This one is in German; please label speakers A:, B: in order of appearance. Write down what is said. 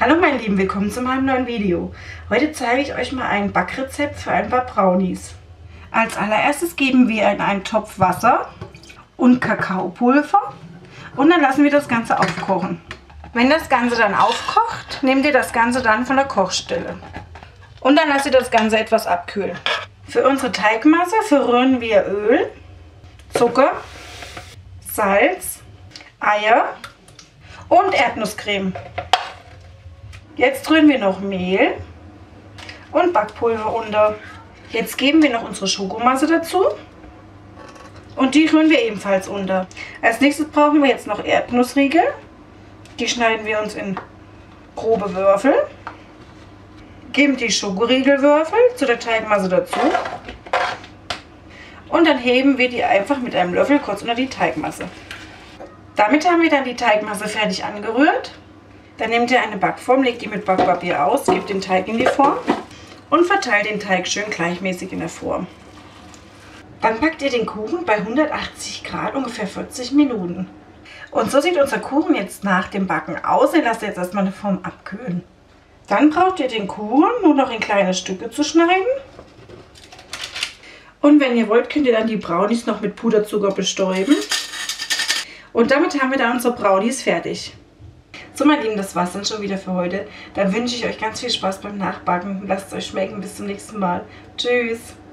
A: Hallo meine Lieben, willkommen zu meinem neuen Video. Heute zeige ich euch mal ein Backrezept für ein paar Brownies. Als allererstes geben wir in einen Topf Wasser und Kakaopulver und dann lassen wir das Ganze aufkochen. Wenn das Ganze dann aufkocht, nehmt ihr das Ganze dann von der Kochstelle und dann lasst ihr das Ganze etwas abkühlen. Für unsere Teigmasse verrühren wir Öl, Zucker, Salz, Eier und Erdnusscreme. Jetzt rühren wir noch Mehl und Backpulver unter. Jetzt geben wir noch unsere Schokomasse dazu und die rühren wir ebenfalls unter. Als nächstes brauchen wir jetzt noch Erdnussriegel. Die schneiden wir uns in grobe Würfel. Geben die Schokoriegelwürfel zu der Teigmasse dazu. Und dann heben wir die einfach mit einem Löffel kurz unter die Teigmasse. Damit haben wir dann die Teigmasse fertig angerührt. Dann nehmt ihr eine Backform, legt die mit Backpapier aus, gebt den Teig in die Form und verteilt den Teig schön gleichmäßig in der Form. Dann backt ihr den Kuchen bei 180 Grad ungefähr 40 Minuten. Und so sieht unser Kuchen jetzt nach dem Backen aus. Ihr lasst jetzt erstmal eine Form abkühlen. Dann braucht ihr den Kuchen nur noch in kleine Stücke zu schneiden. Und wenn ihr wollt, könnt ihr dann die Brownies noch mit Puderzucker bestäuben. Und damit haben wir dann unsere Brownies fertig. So meine Lieben, das war's dann schon wieder für heute. Dann wünsche ich euch ganz viel Spaß beim Nachbacken. Lasst es euch schmecken. Bis zum nächsten Mal. Tschüss.